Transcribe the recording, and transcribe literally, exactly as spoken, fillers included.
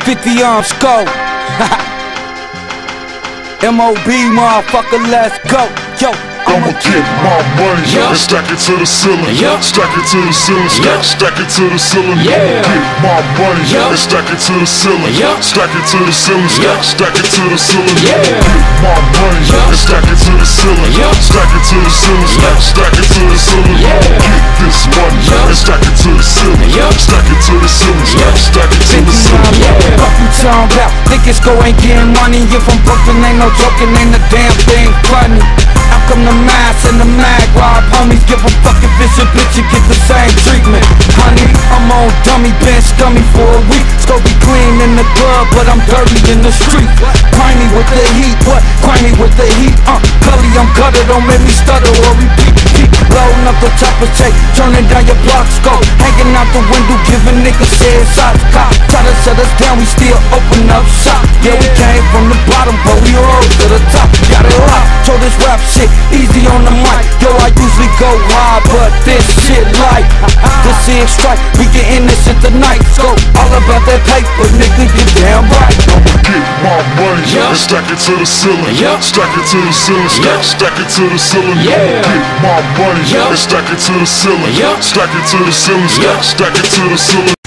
fifty arms go. M O B motherfucker, let's go. Yo, I'ma get my money yeah. and stack it to the ceiling, yeah. stack it to the ceiling, stack, yeah. stack it to the ceiling. Yeah. I'ma get my money yeah. and stack it to the ceiling, yeah. stack it to the ceiling, yeah. stack, stack it to the ceiling. Yeah. I'ma get my money yeah. and stack it to the ceiling, yeah. stack it to the ceiling, stack, yeah. stack it to the ceiling. Yeah. Get this money yeah. and stack it to the ceiling, yeah. stack it to the ceiling, stack, yeah. stack it to the ceiling. Yeah. Fuck you talking about, niggas go ain't getting money. If I'm broken, ain't no joking, ain't a damn thing funny. Out come the mass and the mag rob homies. Give a fucking bitch a bitch and get the same treatment. Honey, I'm on dummy, been scummy for a week. Still be clean in the club, but I'm dirty in the street. Grimy with the heat, what? Grimy with the heat, uh Gully, I'm gutter, don't make me stutter or repeat. Keep loading up the top of tape, turning down your block scope. Hanging out the window, giving niggas head shots. Cop, try to shut us down, we still open up shop. Yeah, we came from the bottom, but we rose to the top. Got it locked, so this rap shit easy on the mic. Yo, I usually go hard, but this shit light. The six strike, we get innocent tonight. So all about that paper, nigga, you damn right. I'ma get my money yeah. and stack it to the ceiling, yeah. stack it to the ceiling, stack, yeah. stack it to the ceiling. Yeah. I'ma get my money yeah. and stack it to the ceiling, yeah. stack it to the ceiling, stack, yeah. stack it to the ceiling.